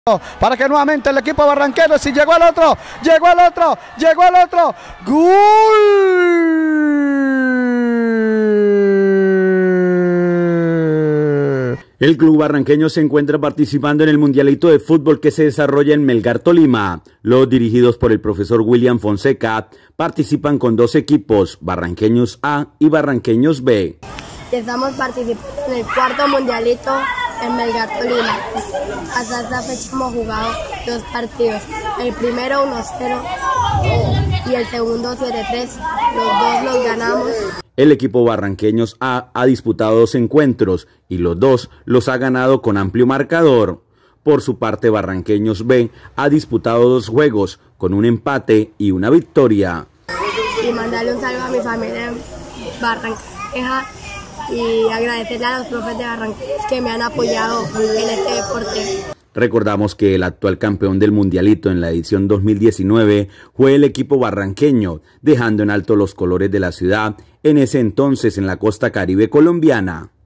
Para que nuevamente el equipo barranquero, si llegó al otro, ¡gol! El club barranqueño se encuentra participando en el Mundialito de Fútbol que se desarrolla en Melgar, Tolima. Los dirigidos por el profesor William Fonseca participan con dos equipos, Barranqueños A y Barranqueños B. Estamos participando en el cuarto Mundialito en Melgar, Tolima. Hasta esta fecha hemos jugado dos partidos. El primero 1-0 y el segundo 7-3. Los dos los ganamos. El equipo Barranqueños A ha disputado dos encuentros y los dos los ha ganado con amplio marcador. Por su parte, Barranqueños B ha disputado dos juegos con un empate y una victoria. Y mandarle un saludo a mi familia en Barranquilla y agradecerle a los profes de Barranquilla que me han apoyado en este deporte. Recordamos que el actual campeón del Mundialito en la edición 2019 fue el equipo barranqueño, dejando en alto los colores de la ciudad, en ese entonces en la costa caribe colombiana.